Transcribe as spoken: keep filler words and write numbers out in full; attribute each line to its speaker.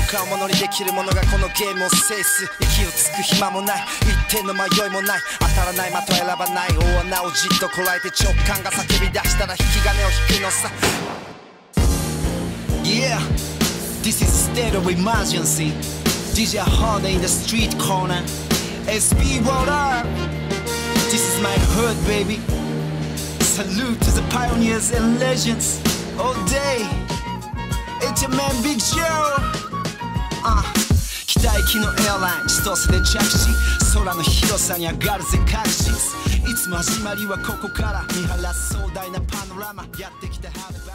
Speaker 1: かをものにできるものがこのゲームを制す。息をつく暇もない、一点の迷いもない、当たらない的選ばない、大穴をじっとこらえて直感が叫び出したら引き金を引くのさ。 Yeah, this is a state of emergency.ディージェー Honda in the street corner. S P what up? This is my hood, baby. Salute to the pioneers and legends. All day. It's your man b.i.g.joe. Uh, 機体機のエアライン千歳で着地。空の広さに上がるぜ確実。いつも始まりはここから見晴らす壮大なパノラマ。やってきたはるば